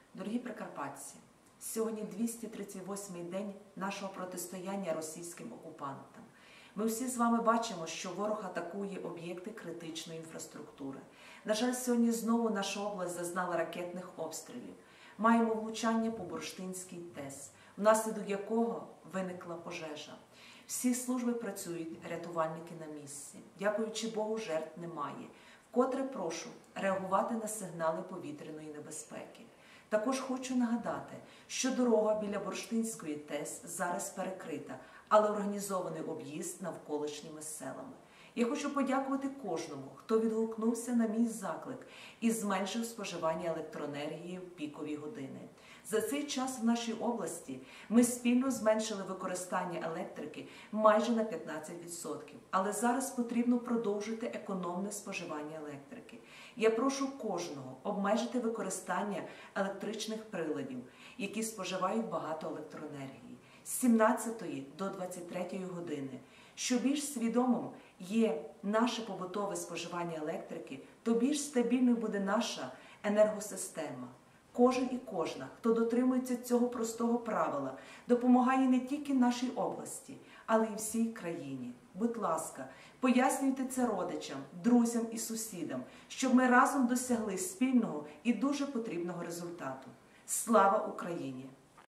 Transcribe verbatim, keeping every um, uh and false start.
Дорогі прикарпатці, сьогодні двісті тридцять восьмий день нашого протистояння російським окупантам. Ми всі з вами бачимо, що ворог атакує об'єкти критичної інфраструктури. На жаль, сьогодні знову наша область зазнала ракетних обстрілів. Маємо влучання по Бурштинській ТЕС, внаслідок якого виникла пожежа. Всі служби працюють, рятувальники на місці. Дякуючи Богу, жертв немає. Вкотре прошу реагувати на сигнали повітряної небезпеки. Також хочу нагадати, що дорога біля Бурштинської ТЕС зараз перекрита, але організований об'їзд навколишніми селами. Я хочу подякувати кожному, хто відгукнувся на мій заклик і зменшив споживання електроенергії в пікові години. За цей час в нашій області ми спільно зменшили використання електрики майже на п'ятнадцять відсотків, але зараз потрібно продовжити економне споживання електрики. Я прошу кожного обмежити використання електричних приладів, які споживають багато електроенергії, з сімнадцятої до двадцять третьої години. Що більш свідомим є наше побутове споживання електрики, то більш стабільною буде наша енергосистема. Кожен і кожна, хто дотримується цього простого правила, допомагає не тільки нашій області, але й всій країні. Будь ласка, пояснюйте це родичам, друзям і сусідам, щоб ми разом досягли спільного і дуже потрібного результату. Слава Україні!